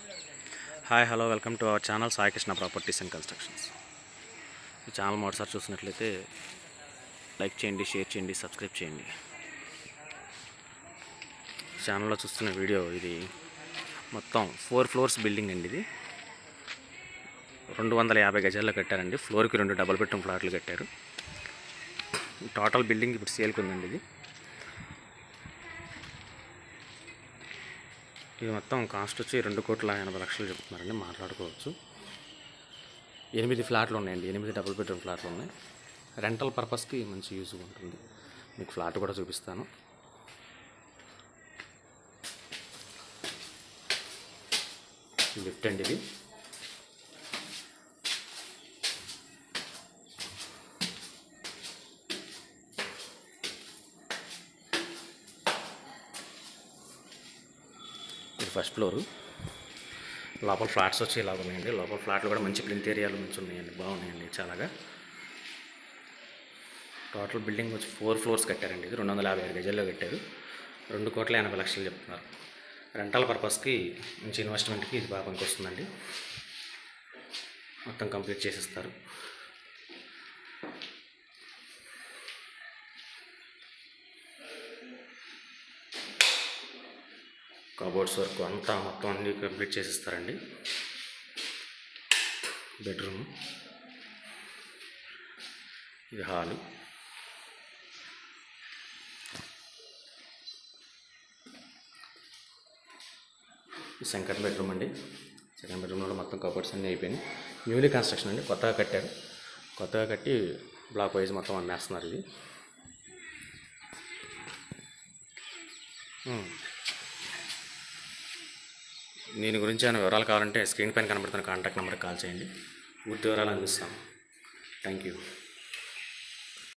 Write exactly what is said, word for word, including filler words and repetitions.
Hi hello welcome to our channel Sai Krishna properties and constructions. ఈ channel మొదటిసారి చూసినట్లయితే like చేయండి, షేర్ చేయండి, సబ్స్క్రైబ్ చేయండి. ఛానల్లో చూస్తున్న వీడియో ఇది మొత్తం ఫోర్ ఫ్లోర్స్ బిల్డింగ్ అండి. ఇది రెండు వందల యాభై గజాల్లో కట్టారండి. ఫ్లోర్కి రెండు డబుల్ బెడ్రూమ్ ఫ్లాట్లు కట్టారు. టోటల్ బిల్డింగ్ ఇప్పుడు సేల్కి ఉందండి. ఇది ఇది మొత్తం కాస్ట్ వచ్చి రెండు కోట్ల ఎనభై లక్షలు చెప్తున్నారండి. మాట్లాడుకోవచ్చు. ఎనిమిది ఫ్లాట్లు ఉన్నాయండి. ఎనిమిది డబుల్ బెడ్రూమ్ ఫ్లాట్లు ఉన్నాయి. రెంటల్ పర్పస్కి మంచి యూజ్ ఉంటుంది. మీకు ఫ్లాట్ కూడా చూపిస్తాను. లిఫ్ట్ అండి ఇది. ఇది ఫస్ట్ ఫ్లోరు. లోపల ఫ్లాట్స్ వచ్చి ఇలా ఉన్నాయండి. లోపల ఫ్లాట్లు కూడా మంచి ప్లింత్ ఏరియాలు మంచి ఉన్నాయండి, బాగున్నాయండి చాలాగా. టోటల్ బిల్డింగ్ వచ్చి ఫోర్ ఫ్లోర్స్ కట్టారండి. ఇది రెండు వందల యాభై ఐదు గజాల్లో కట్టారు. రెండు కోట్ల ఎనభై లక్షలు చెప్తున్నారు. రెంటల్ పర్పస్కి మంచి ఇన్వెస్ట్మెంట్కి ఇది బాగా పనికొస్తుందండి. మొత్తం కంప్లీట్ చేసేస్తారు. కబోర్డ్స్ వర్క్ అంతా మొత్తం అన్ని కంప్లీట్ చేసేస్తారండి. బెడ్రూమ్, ఇది హాలు. సెకండ్ బెడ్రూమ్ అండి. సెకండ్ బెడ్రూమ్లో మొత్తం కబోర్డ్స్ అన్నీ అయిపోయినాయి. న్యూలీ కన్స్ట్రక్షన్ అండి, కొత్తగా కట్టారు. కొత్తగా కట్టి బ్లాక్ వైజ్ మొత్తం అమ్మేస్తున్నారు. ఇది దీని గురించి ఏమైనా వివరాలు కావాలంటే స్క్రీన్ పైన కనబడుతున్న కాంటాక్ట్ నెంబర్కి కాల్ చేయండి. పూర్తి వివరాలు అందిస్తాం. Thank you.